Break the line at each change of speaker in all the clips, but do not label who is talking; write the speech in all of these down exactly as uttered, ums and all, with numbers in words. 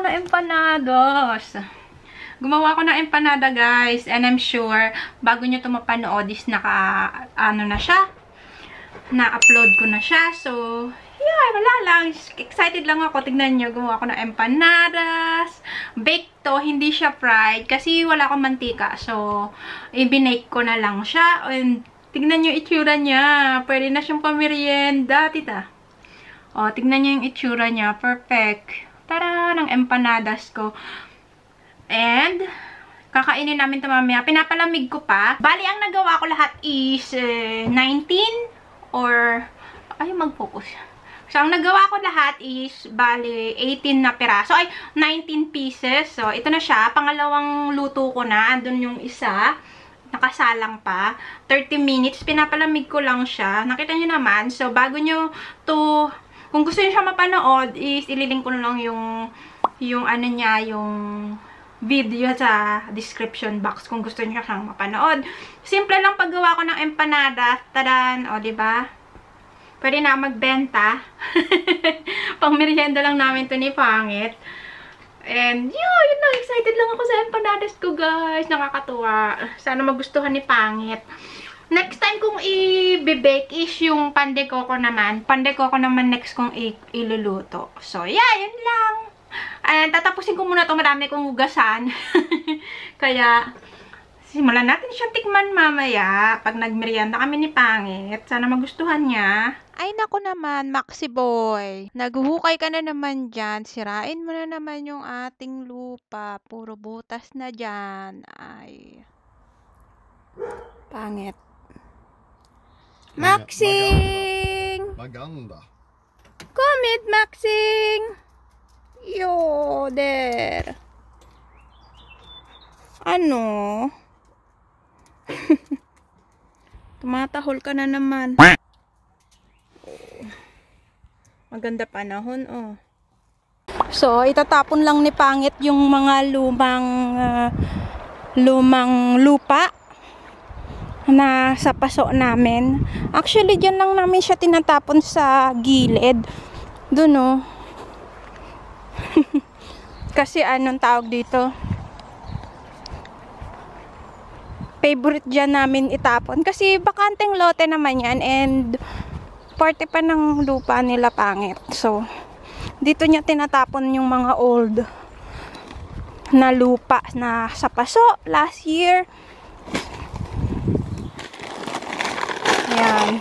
ako ng empanadas. Gumawa ako ng empanada, guys. And I'm sure, bago nyo ito mapanood is naka, ano na siya. Na-upload ko na siya. So, yeah, wala lang. Excited lang ako. Tignan nyo, gumawa ako ng empanadas. Bake to, hindi siya fried. Kasi wala akong mantika. So, i-binake ko na lang siya. And, tignan nyo yung itsura niya. Pwede na siyang pamerienda, tita. O, tignan nyo yung itsura niya. Perfect. Tara, ng empanadas ko. And, kakainin namin ito mamaya. Pinapalamig ko pa. Bali, ang nagawa ko lahat is uh, nineteen or, ay, mag-focus. So, ang nagawa ko lahat is, bali, eighteen na piraso. Ay, nineteen pieces. So, ito na siya. Pangalawang luto ko na. Andun yung isa. Nakasalang pa. thirty minutes. Pinapalamig ko lang siya. Nakita nyo naman. So, bago nyo to, kung gusto nyo siya mapanood, is ililink ko na lang yung, yung ano niya, yung video sa description box kung gusto niyo siyang mapanood. Simple lang paggawa ko ng empanada. Tadan! O, diba? Pwede na magbenta. Pang merienda lang namin to ni Pangit. And, yun, yun lang. Excited lang ako sa empanadas ko, guys. Nakakatuwa. Sana magustuhan ni Pangit. Next time kong i-bake is yung pande coco naman. Pande coco naman next kong iluluto. So, yeah, yun lang. And tatapusin ko muna ito. Marami kong hugasan. Kaya, simulan natin siyang tikman mamaya. Pag nagmerienda kami ni Pangit. Sana magustuhan niya. Ay, naku naman, Maxi Boy. Naghuhukay ka na naman dyan. Sirain mo na naman yung ating lupa. Puro butas na dyan. Ay. Pangit. Maxing!
Maganda.
Comment, Maxing! Yo, there. Ano? Tumatahol ka na naman. Maganda panahon, oh. So, itatapon lang ni Pangit yung mga lumang uh, lumang lupa na sa paso namin. Actually, dyan lang namin siya tinatapon sa gilid. Doon, oh. Kasi anong tawag dito? Favorite dyan namin itapon. Kasi bakanteng lote naman yan and parte pa ng lupa nila Pangit. So, dito niya tinatapon yung mga old na lupa na sa paso last year. Ayan.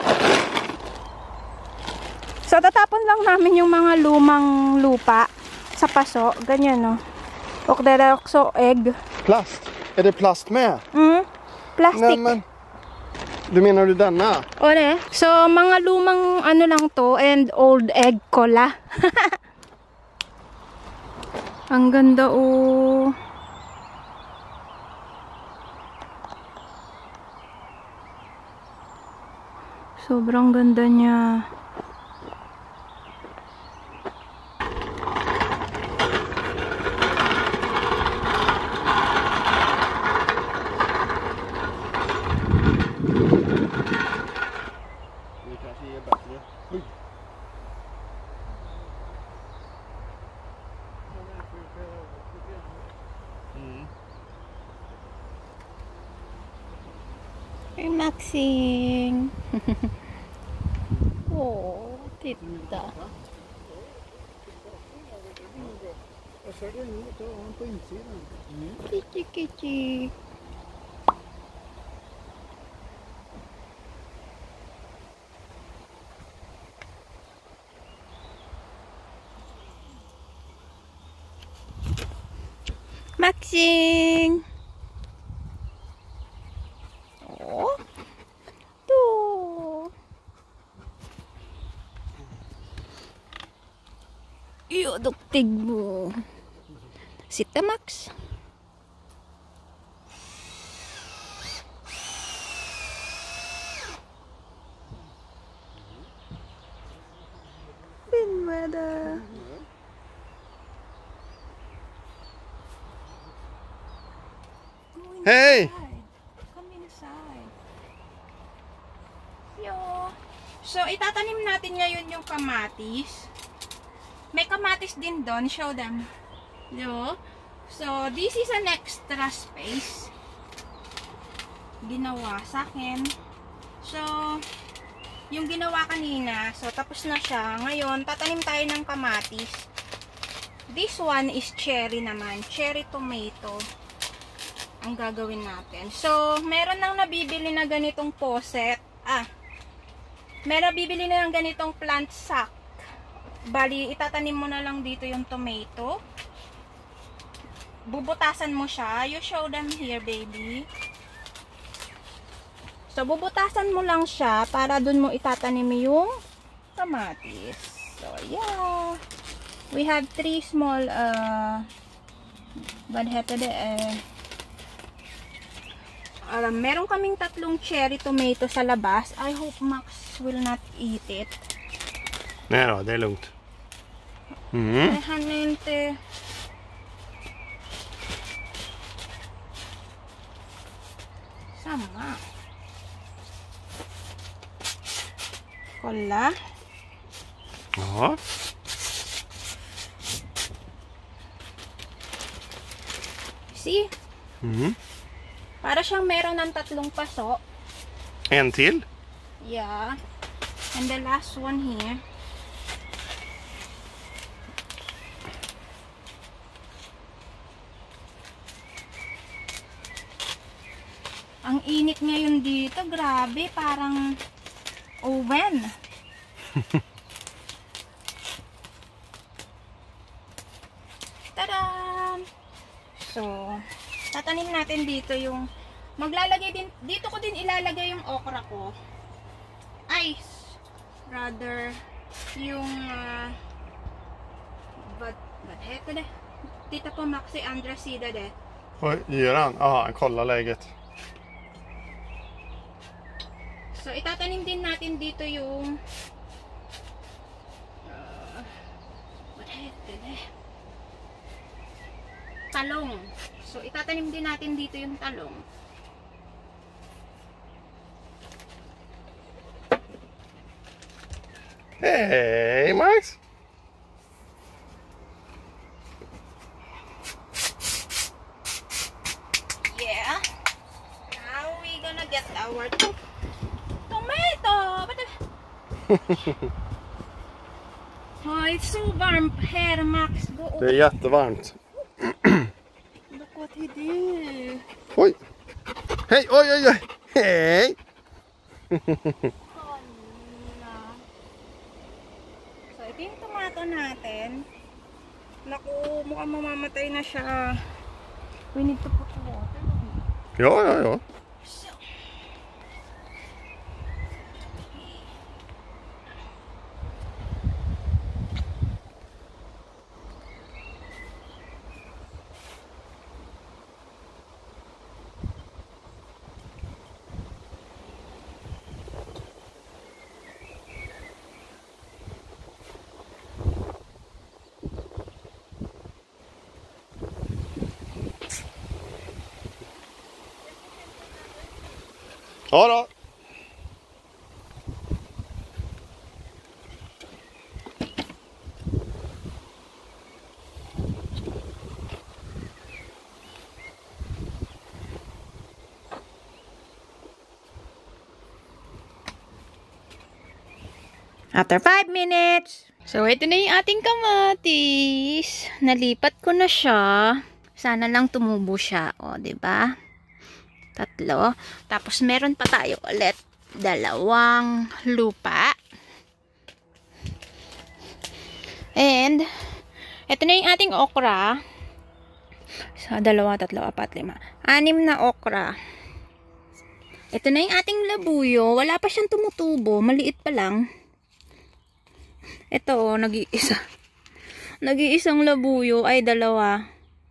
So, tatapon lang namin yung mga lumang lupa sa paso. Ganyan, no? Och det är också ägg.
Plast? Är det plast med?
Mm, plastic.
Nej, men... Du menar du denna?
O, ne? So, mga lumang ano lang to and old egg cola. Ang ganda, oh. Sobrang ganda niya. Hey, Maxing. Oh, titta. Kitty, kitty. Maxing. Oh. Tuh. Iyo, duktig mo. Sita, Max. Pinmada.
Hej!
Come inside. Yo. So, itatanim natin ngayon yung kamatis. May kamatis din doon. Show them. Yo. So, this is an extra space. Ginawa sa akin. So, yung ginawa kanina, so tapos na siya. Ngayon, tatanim tayo ng kamatis. This one is cherry naman. Cherry tomato. Ang gagawin natin. So, meron nang nabibili na ganitong poset. Ah, meron nabibili na ng ganitong plant sack. Bali, itatanim mo na lang dito yung tomato. Bubutasan mo siya. You show them here, baby. So, bubutasan mo lang siya para dun mo itatanim yung kamatis. So, yeah. We have three small, uh, what happened, uh, uh, meron kaming tatlong cherry tomato sa labas. I hope Max will not eat it.
Nej då, det är lugnt. Mm.
Han är inte... Samma. Kolla.
Ja.
See?
Mm.
Para siyang meron ng tatlong paso.
En till.
Yeah. And the last one here. Ang init ngayon dito, grabe, parang oven. Tada! So, tatanim natin dito yung, maglalagay din, dito ko din ilalagay yung okra ko. Ay, rather, yung, uh, vad, vad heter det? Titta på Maxi andra sida det.
Vad gör han? Ja, han kollar läget.
So, itatanim din natin dito yung uh, what heter det? Talong. So, itatanim din natin dito yung talong.
Hey, Max.
Yeah. Now we gonna get our to tomato. Oh, it's so warm here, Max. Go
Det är jättevarmt.
Look what he did.
Oj. Hej, oj, oj, oj. Hej.
So, ito yung tomato natin. Naku, mukhang mamamatay na siya. We need to put water.
Ja, ja, ja.
So.
Ja då.
After five minutes. So, ito na yung ating kamatis. Nalipat ko na siya. Sana lang tumubo siya. O, diba? Tatlo. Tapos, meron pa tayo ulit. Dalawang lupa. And, ito na yung ating okra. So, dalawa, tatlo, apat, lima. Anim na okra. Ito na yung ating labuyo. Wala pa siyang tumutubo. Maliit pa lang. Ito, oh, nag-iisa. Nag-iisang labuyo ay dalawa.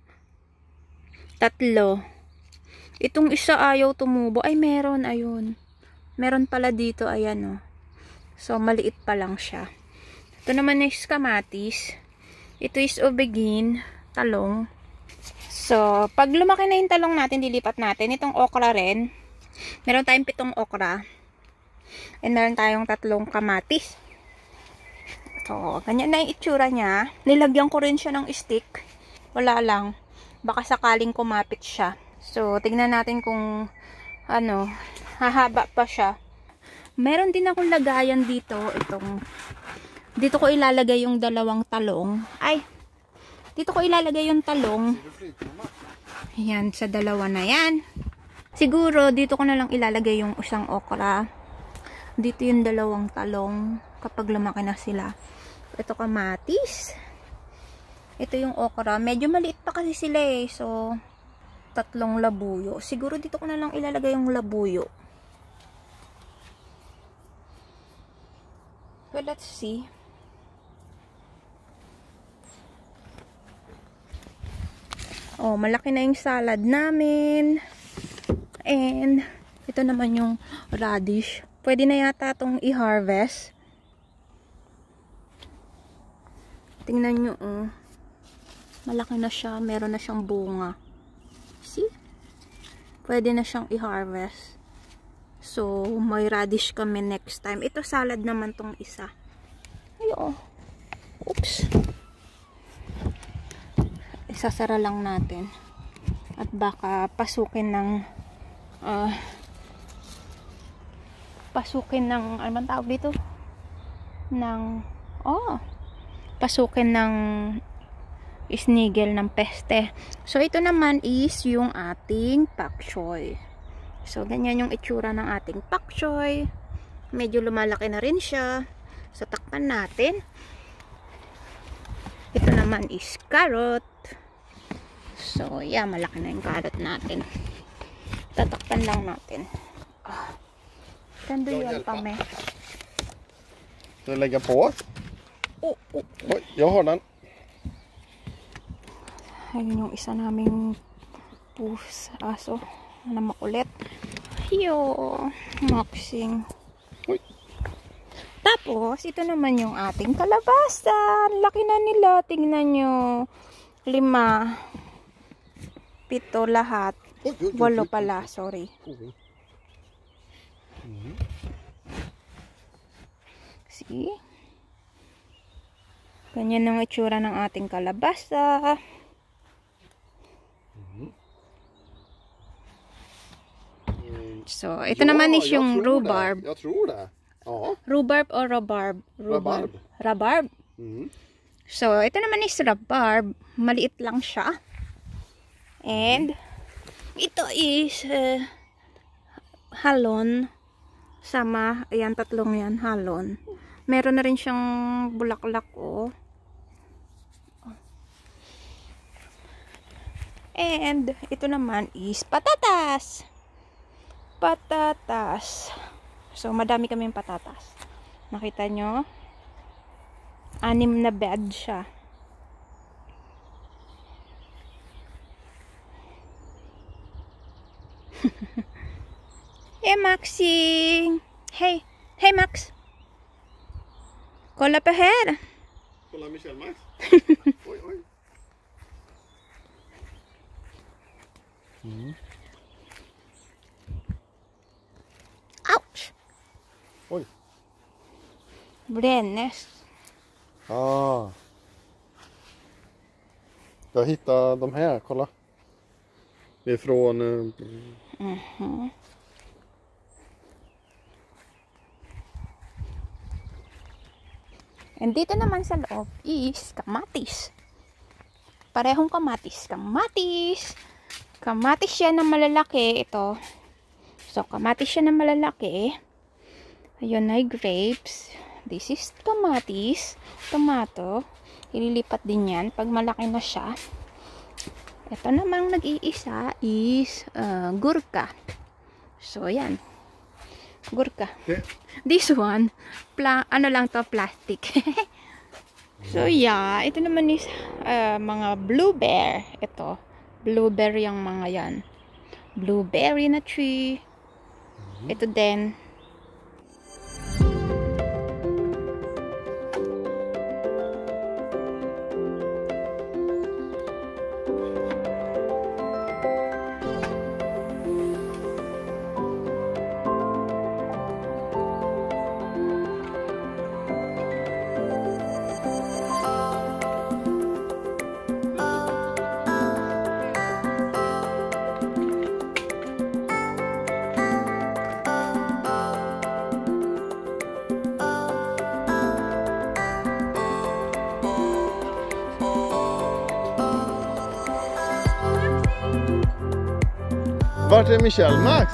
Tatlo. Itong isa ayaw tumubo. Ay, meron. Ayun. Meron pala dito. Ayan, oh. So, maliit pa lang siya. Ito naman is kamatis. Ito is aubergine. Talong. So, pag lumaki na yung talong natin, dilipat natin. Itong okra rin. Meron tayong pitong okra. And meron tayong tatlong kamatis. So, ganyan na yung itsura niya. Nilagyan ko rin siya ng stick. Wala lang. Baka sakaling kumapit siya. So, tignan natin kung ano, hahaba pa siya. Meron din akong lagayan dito. Itong, dito ko ilalagay yung dalawang talong. Ay, dito ko ilalagay yung talong. Ayan, sa dalawa na yan. Siguro, dito ko na lang ilalagay yung isang okra. Dito yung dalawang talong. Kapag lumaki na sila. Ito kamatis. Ito yung okra. Medyo maliit pa kasi sila eh. So, tatlong labuyo. Siguro dito ko na lang ilalagay yung labuyo. Well, let's see. Oh, malaki na yung salad namin. And, ito naman yung radish. Pwede na yata itong i-harvest. Tingnan nyo, oh. Malaki na siya. Meron na siyang bunga. See? Pwede na siyang i-harvest. So, may radish kami next time. Ito salad naman tong isa. Ay, oh. Oops. Isasara lang natin. At baka pasukin ng uh, pasukin ng, ano man tawag dito? Ng, oh, pasukin ng snigel ng peste. So, ito naman is yung ating pak choy. So, ganyan yung itsura ng ating pak choy. Medyo lumalaki na rin siya. So, takpan natin. Ito naman is carrot. So, yeah, malaki na yung carrot natin. Tatakpan lang natin. Oh. Kan du hjälpa mig?
Ska du lägga på?
Oh, oh.
Oj, jag har den.
Ayun yung isa naming pus aso na makulit. Yo, moxing.
Uy.
Tapos, ito naman yung ating kalabasa. Laki na nila. Tingnan nyo. Lima. Pito lahat. Walo pala. Sorry. See? Ganyan ang itsura ng ating kalabasa. So, ito
Ja,
naman is
jag
yung
tror
rhubarb.
det. Jag tror det. Ja.
Rhubarb o rhubarb?
Rhubarb.
Rhubarb.
Mm.
So, ito naman is rhubarb. Maliit lang siya. And, ito is uh, halon. Sama, ayan, tatlong yan, halon. Meron na rin siyang bulaklak, oh. And, ito naman is patatas. Patatas. So, madami kaming patatas. Nakita nyo? Anim na bed siya. Hey, Maxi! Hey! Hey, Max! Kolla på här!
Kolla Michelle Max. Oj, oj. Mm.
Ouch!
Oj.
Brännes.
Ah. Jag hittade de här, kolla. Det är från... Eh,
Mhm. And dito naman sa loob is kamatis. Parehong kamatis. Kamatis. Kamatis yan na malalaki. Ito. So, kamatis yan na malalaki. Ayun ay grapes. This is kamatis. Tomato. Ililipat din yan pag malaki na siya. Ito namang nag-iisa is uh, gurka. So, yan. Gurka.
Okay.
This one, pla ano lang to, plastic. So, yeah. Ito naman is uh, mga blueberry. Ito. Blueberry yung mga yan. Blueberry na tree. Ito din.
Vart är Michelle, Max?